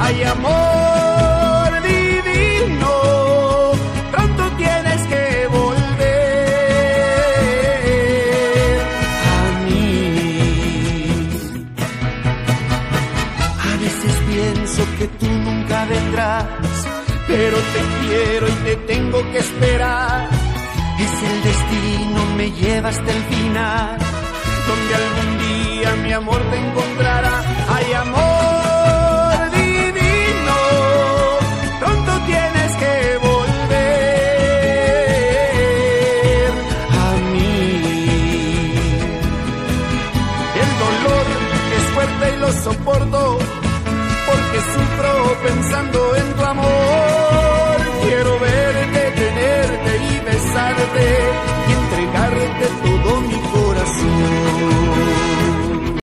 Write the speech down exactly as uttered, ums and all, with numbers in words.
Ay, amor divino, pronto tienes que volver a mí. A veces pienso que tú nunca vendrás, pero te quiero y te tengo que esperar. Es el destino, me lleva hasta el final, donde algún día mi amor te encontrará. Ay,